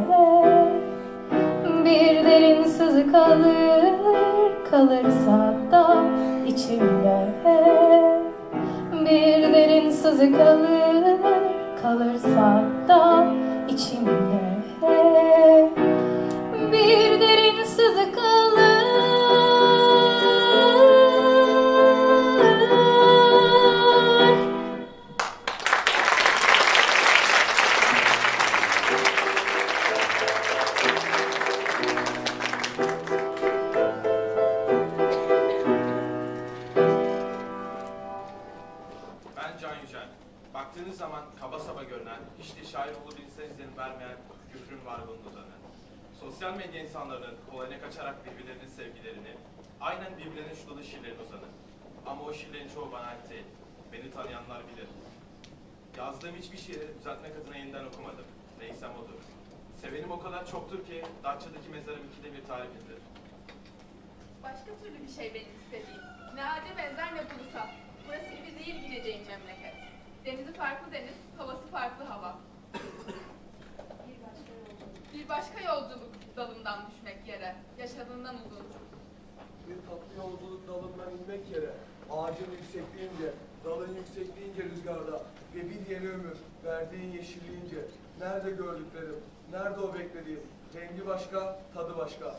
bir derin sızı kalırsa da içimde bir derin sızı kalırsa da içimde bir derin sızı kalır. Ben Can Yücel. Baktığınız zaman kaba saba görünen, hiç de şair olduğu bir insan izlerini vermeyen küfrün varlığının uzanı. Sosyal medya insanlarının kolayına kaçarak birbirlerinin sevgilerini, aynen birbirlerine şutladığı şiirlerin uzanı. Ama o şiirlerin çoğu bana ait değil. Beni tanıyanlar bilir. Yazdığım hiçbir şiiri düzeltmek adına yeniden okumadım. Neysem odur. Sevenim o kadar çoktur ki Datça'daki mezarım 2'de 1 tarifindir. Başka türlü bir şey benim istediğim. Ne ağaca benzer ne bulusa. Burası gibi değil gideceğim memleket. Denizi farklı deniz, havası farklı hava. Bir başka yolculuk dalından düşmek yere, yaşadığından uzun. Bir tatlı yolculuk dalından inmek yere, ağacın yüksekliğince, dalın yüksekliğince rüzgarda ve bir yeni ömür verdiğin yeşilliğince. Nerede gördüklerim, nerede o beklediğim, rengi başka, tadı başka.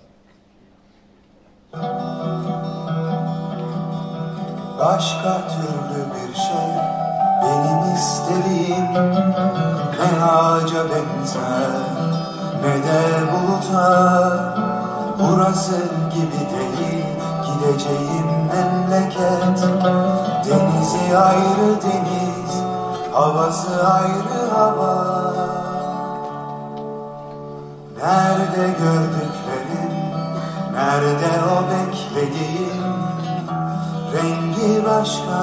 Başka türlü bir şey benim istediğim, ne ağaca benzer ne de buluta. Burası gibi değil gideceğim memleket. Denizi ayrı deniz, havası ayrı hava. Nerede gördüklerim, nerede o beklediğim, rengi başka,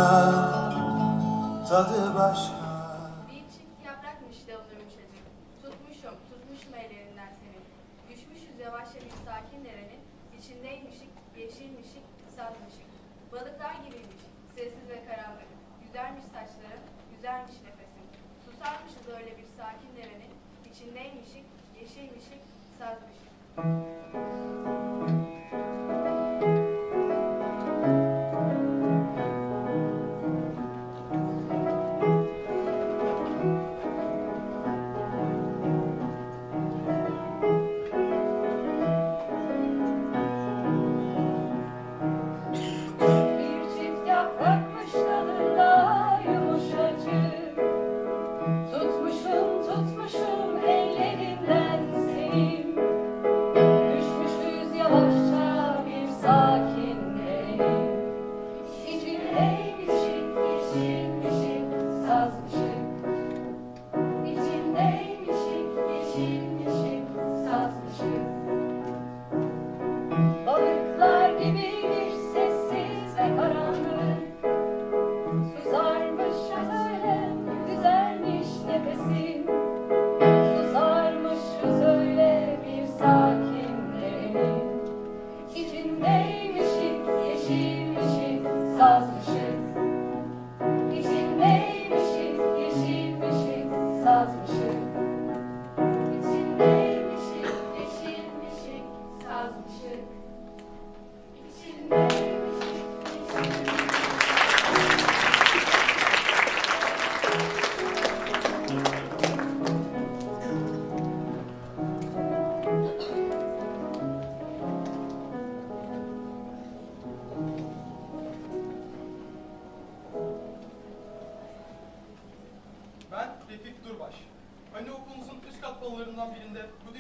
tadı başka. Bir çift yaprakmış dalını yumuşacık. Tutmuşum ellerinden seni. Düşmüşüz yavaşça bir sakin derenin. İçindeymişik, yeşilmişik, sazmışık. Balıklar gibiymiş, sessiz ve karanlık. Güzelmiş saçların, güzelmiş nefesin. Susarmışız öyle bir sakin derenin. İçindeymişik, yeşilmişik, sazmışık.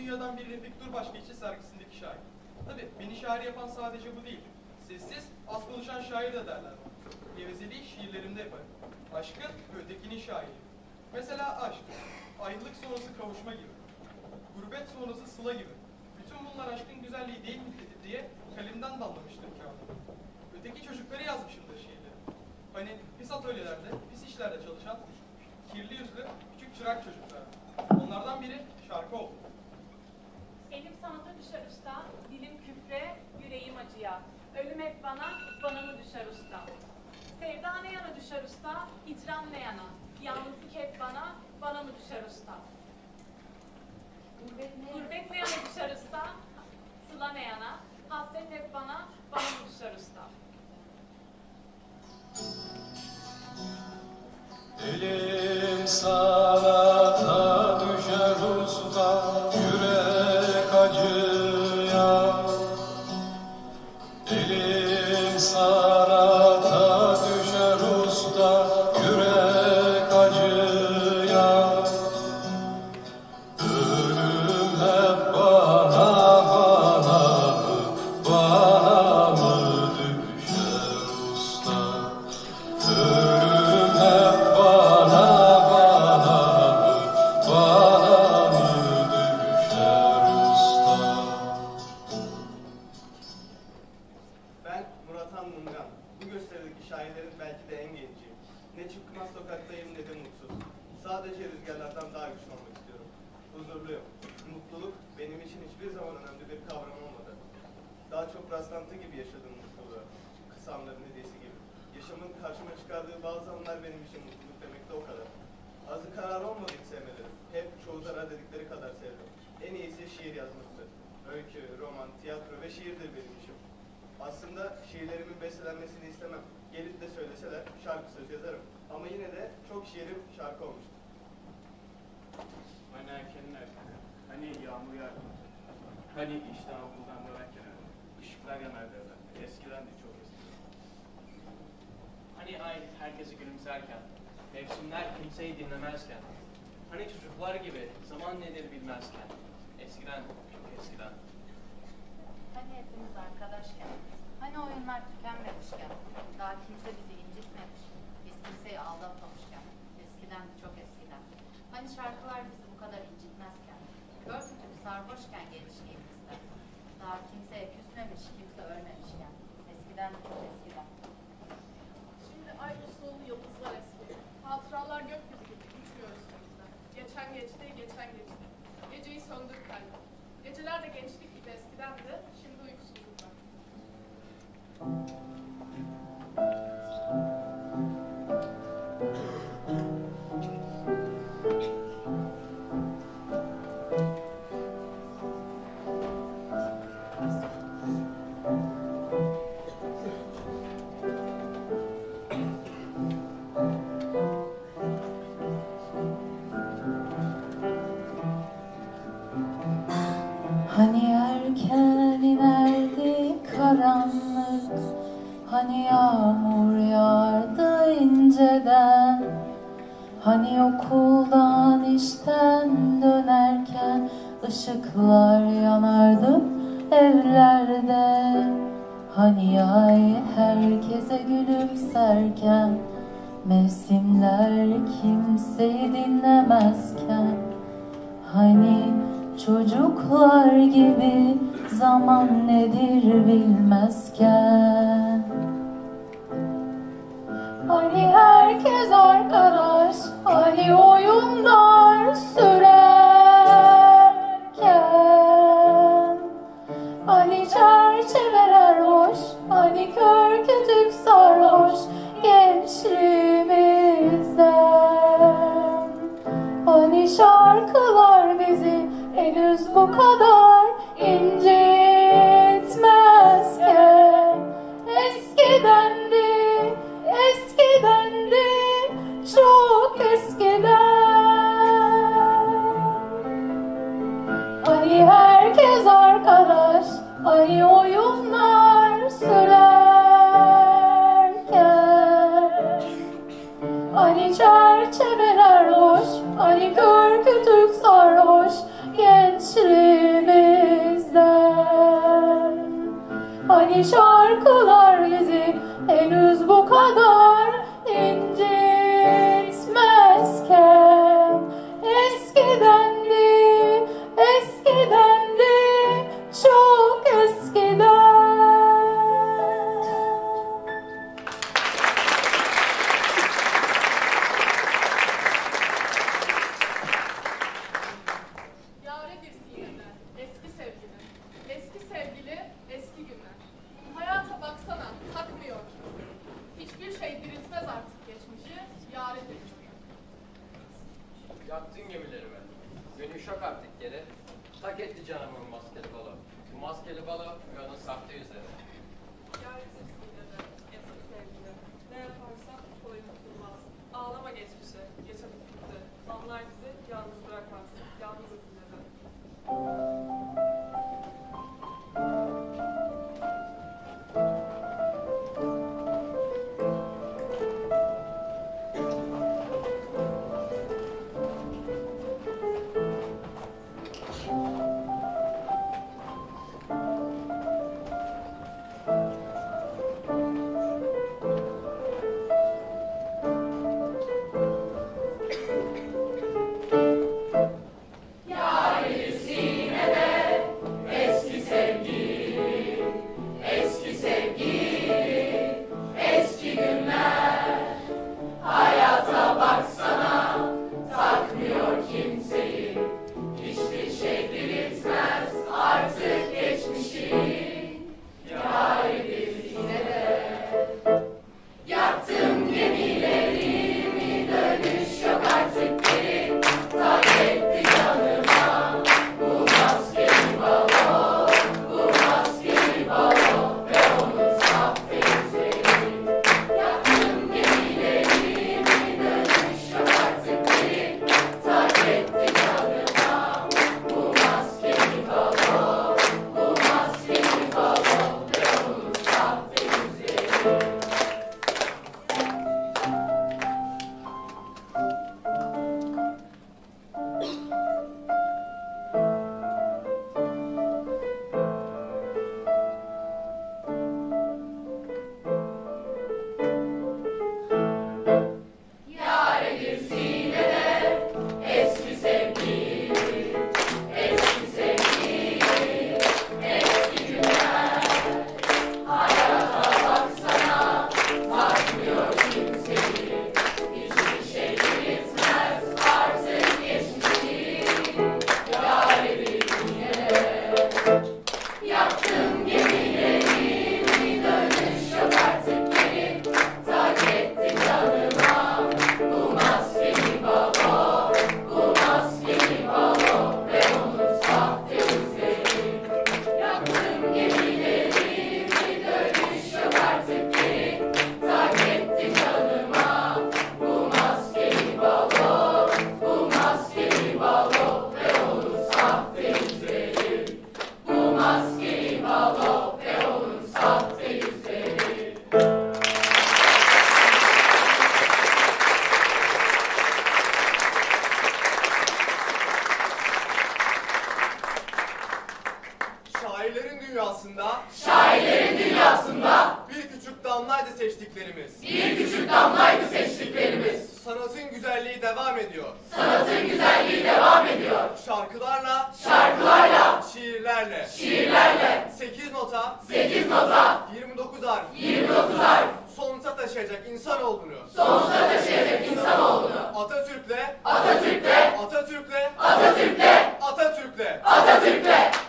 dünyadan bir Refik Durbaşgeçli sergisindeki şair. Tabii beni şair yapan sadece bu değil. Sessiz, az konuşan şair de derler. Gevezeliği şiirlerimde yaparım. Aşkın ve ötekinin şairi. Mesela aşk, ayrılık sonrası kavuşma gibi. Gurbet sonrası sıla gibi. Bütün bunlar aşkın güzelliği değil mi diye kalemden damlamıştır kağıda. Öteki çocukları yazmışımdır şiirleri. Hani pis atölyelerde, pis işlerde çalışan, kirli yüzlü, küçük çırak çocuklar. Onlardan biri şarkı oldu. Elim sanata düşer usta, dilim küfre, yüreğim acıya. Ölüm hep bana, bana mı düşer usta? Sevda ne yana düşer usta, hicran ne yana? Yalnızlık hep bana, bana mı düşer usta? Gurbet ne yana düşer usta, sıla ne yana? Hasret hep bana, bana mı düşer usta? Elim sanata düşer usta, yürek acıya. Elim sanata düşer usta, yürek acıya. Ölüm hep bana mı düşer usta? Ölüm hep bana mı düşer usta? Ben Murat Han Mungan. Bu gösterideki şairlerin belki de en genciyim. Ne çıkmaz sokaktayım ne de mutsuz. Sadece rüzgarlardan daha güçlü olmak istiyorum. Huzurluyum. Mutluluk benim için hiçbir zaman önemli bir kavram olmadı. Daha çok rastlantı gibi yaşadım mutluluğu. Kısamların hediyesi gibi. Yaşamın karşıma çıkardığı bazı anlar benim için mutluluk demek de o kadar. Azı karar olmadı hiç sevmelerim. Hep çoğu zarar dedikleri kadar sevdim. En iyisi şiir yazması. Öykü, roman, tiyatro ve şiirdir benim işim. Aslında şiirlerimin bestelenmesini istemem. Gelip de söyleseler şarkı söz yazarım. Ama yine de çok şiirim şarkı olmuştur. Hani erkenin erkeni, hani yağmur yağdı, hani işten okuldan dönerken ışıklar yanardı evlerde. Eskiden de çok eskiden. Hani ay herkesi gülümserken, mevsimler kimseyi dinlemezken, hani çocuklar gibi zaman nedir bilmezken, eskiden çok eskiden. Hani hepimiz arkadaşken, hani oyunlar tükenmemişken, daha kimse bizi incitmemiş, biz kimseyi aldatmamışken, eskiden çok eskiden. Hani şarkılar bizi bu kadar incitmezken, kör kütük sarhoşken gençliğimizde, daha kimseye küsmemiş, kimse ölmemişken, eskiden çok eskiden. Şimdi ay usul yıldızlar eski. Hatıralar gökyüzü gibi uçmuyor üstümüzden. Geçen geçti, geçen geçti. Geceyi söndür kalbim. Geceler de gençlik gibi eskidendi, şimdi uykusuzluklar. Hani erken inerdi karanlık, hani yağmur yağardı inceden, hani okuldan işten dönerken ışıklar yanardı evlerde, hani ay herkese gülümserken, mevsimler kimseyi dinlemezken, hani çocuklar gibi zaman nedir bilmezken, hani herkes arkadaş, hani oyunlar sürerken, hani çerçeveler boş, hani kör kütük sarhoş gençliğimizden, hani şarkılar bizi henüz bu kadar incitmezken, eskidendi, eskidendi, çok eskiden. Hani herkes arkadaş, hani oyunlar sürerken, hani çerçeveler boş, hani kör kütük sarhoş gençliğimizden. Hani şarkılar bizi henüz bu kadar incitmezken, eskidendi, eskidendi, çok eskiden. Yaredir sinirler, eski sevgili. Eski sevgili, eski günler. Hayata baksana, takmıyor kimse. Hiçbir şey diriltmez artık geçmişi, yaredir çocuk. Yaktın gemilerimi. Gönül şok attık geri. Tak etti canımın maskeli balo. Bu maskeli balo ve onun sahte yüzleri. Yaredir sinirler, eski sevgili. Ne yaparsan kolay unutulmaz. Ağlama geçmişe, geçemez bitti. Anlar bizi yalnız bırakmaz. Yalnızız yine de. Şairlerin dünyasında bir küçük damlaydı seçtiklerimiz. Bir küçük damlaydı seçtiklerimiz. Sanatın güzelliği devam ediyor. Sanatın güzelliği devam ediyor. Şarkılarla, şiirlerle, 8 nota, 29 harf, sonuca taşıyacak insan olduğunu, Atatürk'le, Atatürk'le,